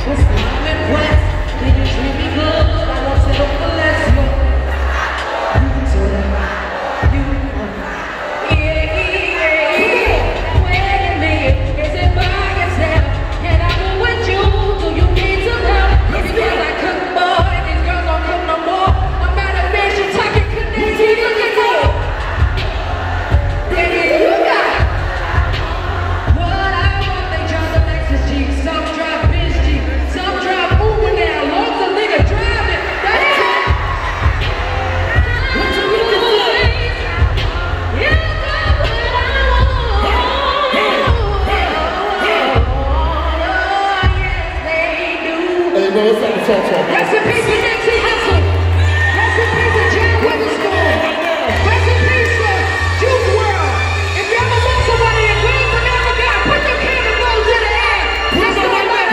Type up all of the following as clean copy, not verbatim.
Rest in peace to Nipsey Hussle. Rest in peace to Jam Witherspoon. Rest in peace to Juke WRLD. If you ever met somebody in Queens America, put your candles in the air. Let's go right now.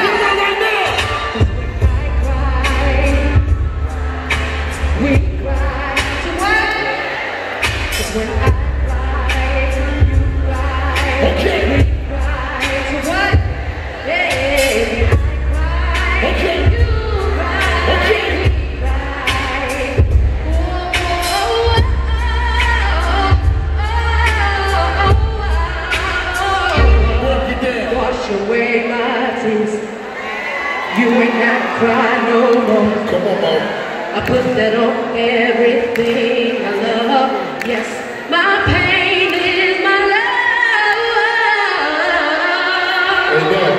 We cry. So what? 'Cause when I cry, you cry. Okay. We cry. So what? Yeah. Okay. Wash away my tears. You ain't got to cry no more. Come on, Mom. I put that on everything I love. Yes, my pain is my love. Amen.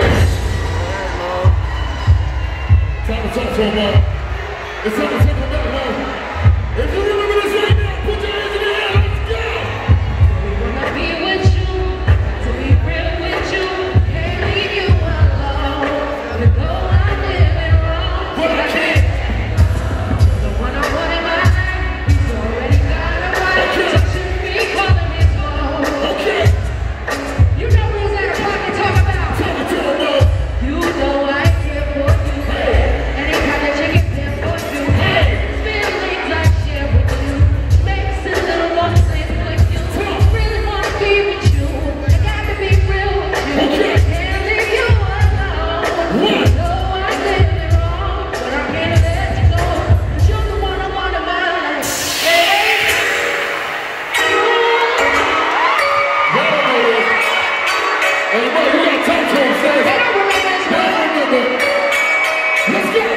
Time to talk to him, Mom. It's time to take him back, Mom. If you remember this right now, put your hands in the air. Let's go. We wanna be with you, to be real with you, can't leave you alone. Even though I'm living wrong, But I can't. the one I want in my life, he's already got a right. Okay. So shouldn't be calling his phone. Okay. You know who's at a pocket talk about. Time to tell him, Mom. You know I care for you. Anytime that you get there for you. Feelings I share with you makes it a little more sense with you. Really wanna be with you. I got to be real with you. Okay. Can't leave you alone. What? Know I did it wrong, but I'm here to let you know. 'Cause you're the one I want in my life. Hey. Hey, Mom, you gotta talk to him, sis. They don't remember this They one. don't remember. Let's go.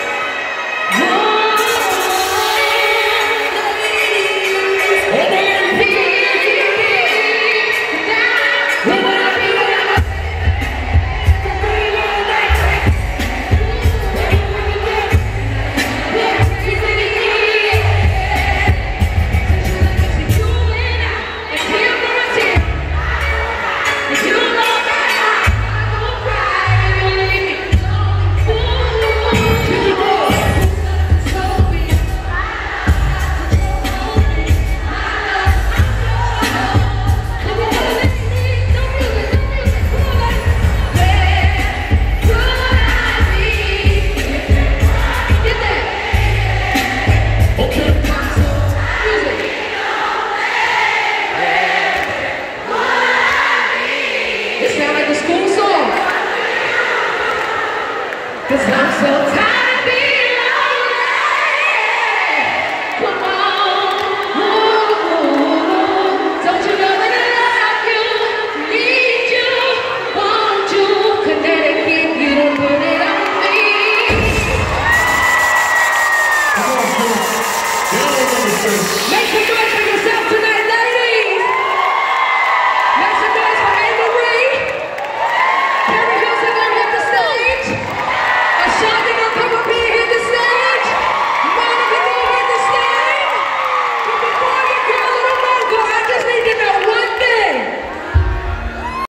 All my ladies, put your hands in the air. We wanna be together. For very long night. Okay. It sounds like a school song. 'Cause I'm so tired of being lonely. Come on. Ooh. Don't you know that I love you, need you, want you, Connecticut, you don't put it on me. Come on, sis. They don't remember, sis.